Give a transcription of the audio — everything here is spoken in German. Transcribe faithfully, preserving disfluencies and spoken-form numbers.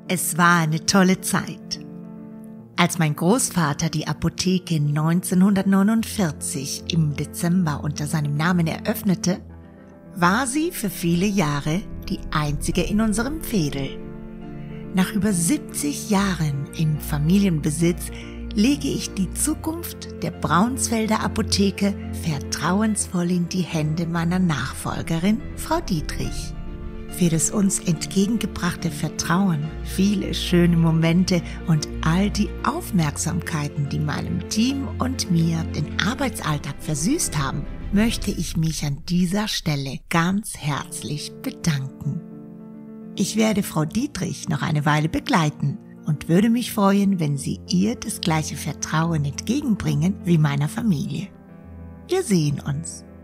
Es war eine tolle Zeit. Als mein Großvater die Apotheke neunzehnhundertneunundvierzig im Dezember unter seinem Namen eröffnete, war sie für viele Jahre die einzige in unserem Veedel. Nach über siebzig Jahren im Familienbesitz lege ich die Zukunft der Braunsfelder Apotheke vertrauensvoll in die Hände meiner Nachfolgerin, Frau Dietrich. Für das uns entgegengebrachte Vertrauen, viele schöne Momente und all die Aufmerksamkeiten, die meinem Team und mir den Arbeitsalltag versüßt haben, möchte ich mich an dieser Stelle ganz herzlich bedanken. Ich werde Frau Dietrich noch eine Weile begleiten und würde mich freuen, wenn Sie ihr das gleiche Vertrauen entgegenbringen wie meiner Familie. Wir sehen uns.